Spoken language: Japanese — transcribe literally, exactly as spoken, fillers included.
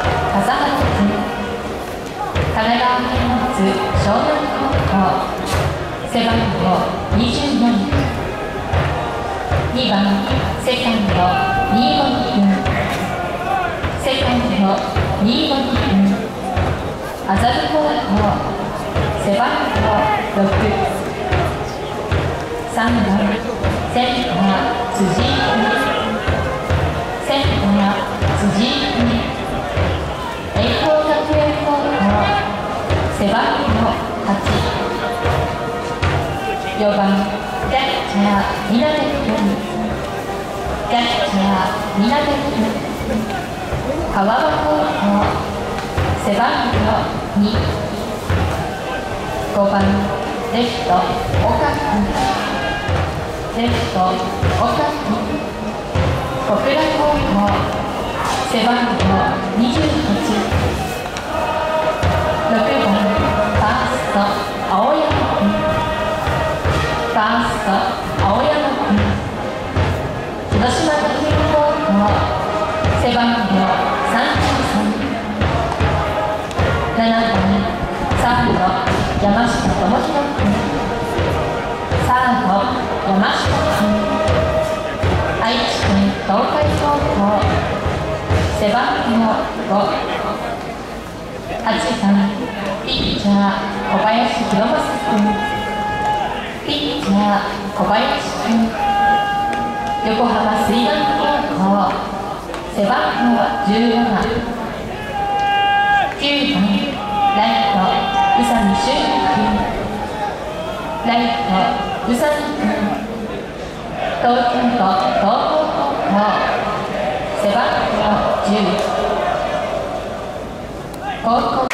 笠原君、神奈川県立湘南高校、背番号にじゅうよん、にばんセカンドにごに君、セカンドにごに君、麻布高校、背番号ろく、さんばんセンター辻井君、センター辻井君、栄光学園高校、背番号はち、よんばんキャッチャー稲部君、キャッチャー稲部君、川場高校、背番号に、ごばんレフト岡君、レフト岡君、小倉高校、背番号にじゅうはち、ろくばんファースト青山君、ファースト青山君、広島学園高校、背番号さんじゅうさん、ななばんサード山下智博君、サード山下君、愛知県東海高校、背番号ご、はちばんピッチャー小林弘正君、ピッチャー小林君、横浜水難高校、背番号じゅうなな、きゅうばんライト宇佐美修君、ライト宇佐美君、東京都東邦高校、背番号じゅう、高校